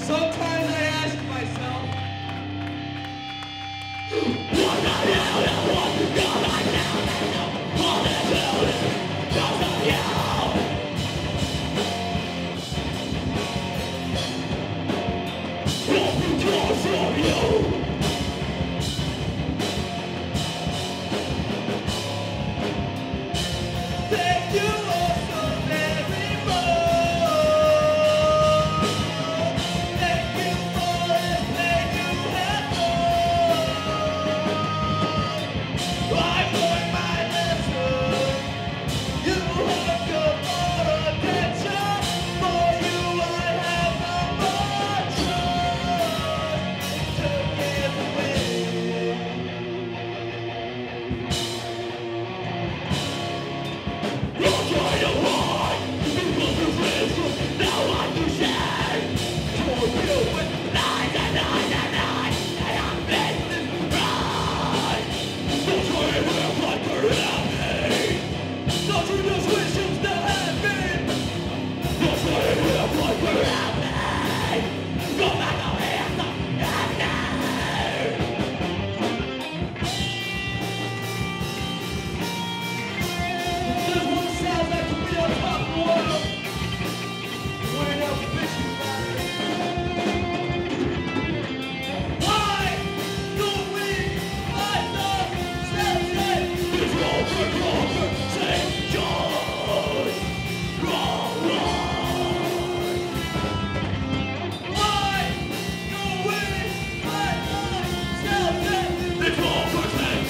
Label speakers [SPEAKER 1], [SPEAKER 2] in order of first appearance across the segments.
[SPEAKER 1] Sometimes I ask myself, thank you all so very much. Thank you for everything you have done. I learned my lesson. You have come for attention. For you I have no more trust to give away. Don't you just wish you still had me? This one sounds like to be on top of the world. When I wish you back. Why do we fight the same? It's Why do we fight the same?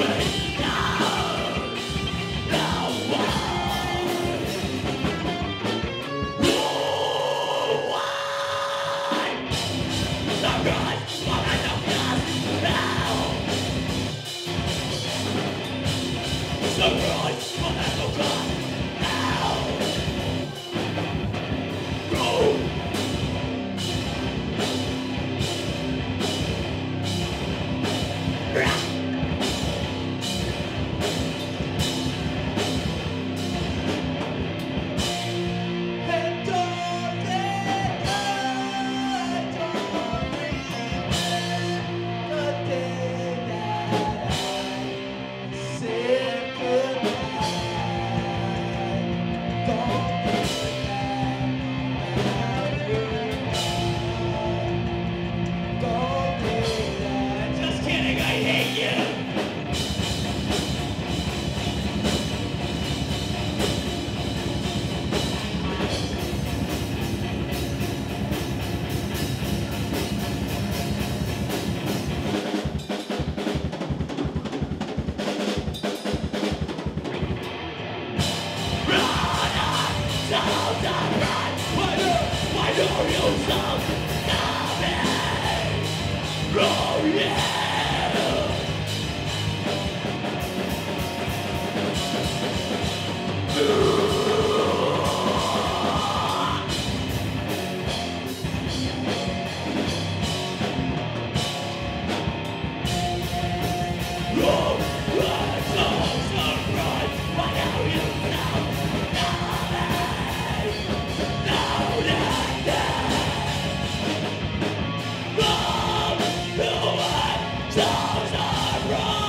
[SPEAKER 1] And don't think I don't remember the day that I said goodbye. Don't think that don't think that. Just kidding, I hate you. Why do you stop me? Oh yeah. Stars are bright.